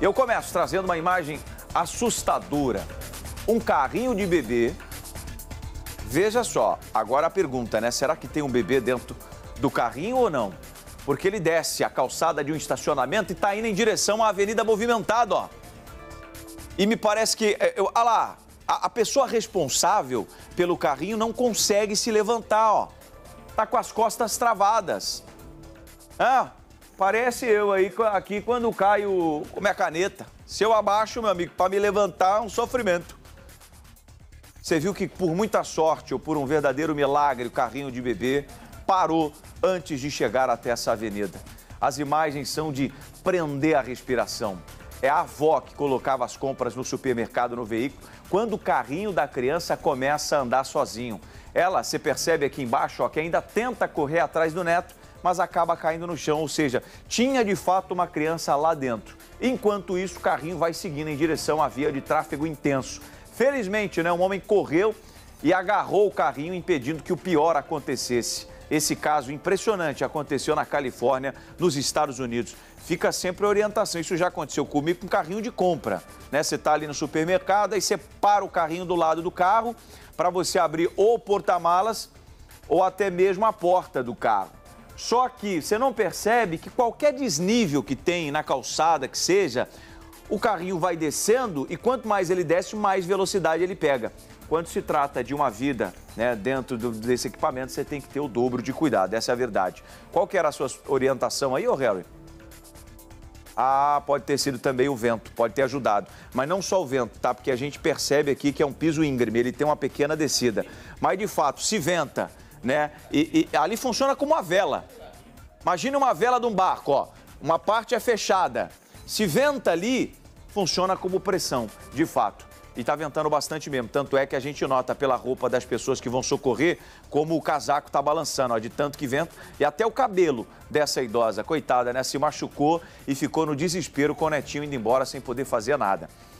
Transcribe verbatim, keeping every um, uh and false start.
Eu começo trazendo uma imagem assustadora. Um carrinho de bebê. Veja só, agora a pergunta, né? Será que tem um bebê dentro do carrinho ou não? Porque ele desce a calçada de um estacionamento e está indo em direção à avenida movimentada, ó. E me parece que, eu, olha lá, a, a pessoa responsável pelo carrinho não consegue se levantar, ó. Tá com as costas travadas. Ah, parece eu aí aqui quando caio com minha caneta. Se eu abaixo, meu amigo, para me levantar é um sofrimento. Você viu que por muita sorte ou por um verdadeiro milagre o carrinho de bebê parou antes de chegar até essa avenida. As imagens são de prender a respiração. É a avó que colocava as compras no supermercado no veículo quando o carrinho da criança começa a andar sozinho. Ela, você percebe aqui embaixo, ó, que ainda tenta correr atrás do neto, mas acaba caindo no chão, ou seja, tinha de fato uma criança lá dentro. Enquanto isso, o carrinho vai seguindo em direção à via de tráfego intenso. Felizmente, né, um homem correu e agarrou o carrinho, impedindo que o pior acontecesse. Esse caso impressionante aconteceu na Califórnia, nos Estados Unidos. Fica sempre a orientação. Isso já aconteceu comigo com um carrinho de compra, né? Você está ali no supermercado, aí você para o carrinho do lado do carro para você abrir ou o porta-malas ou até mesmo a porta do carro. Só que você não percebe que qualquer desnível que tem na calçada, que seja, o carrinho vai descendo e quanto mais ele desce, mais velocidade ele pega. Quando se trata de uma vida, né, dentro do, desse equipamento, você tem que ter o dobro de cuidado, essa é a verdade. Qual que era a sua orientação aí, ô Harry? Ah, pode ter sido também o vento, pode ter ajudado. Mas não só o vento, tá? Porque a gente percebe aqui que é um piso íngreme, ele tem uma pequena descida. Mas, de fato, se venta, né? E, e ali funciona como uma vela. Imagina uma vela de um barco, ó. Uma parte é fechada. Se venta ali, funciona como pressão, de fato. E tá ventando bastante mesmo. Tanto é que a gente nota pela roupa das pessoas que vão socorrer como o casaco tá balançando, ó, de tanto que venta. E até o cabelo dessa idosa, coitada, né? Se machucou e ficou no desespero com o netinho indo embora sem poder fazer nada.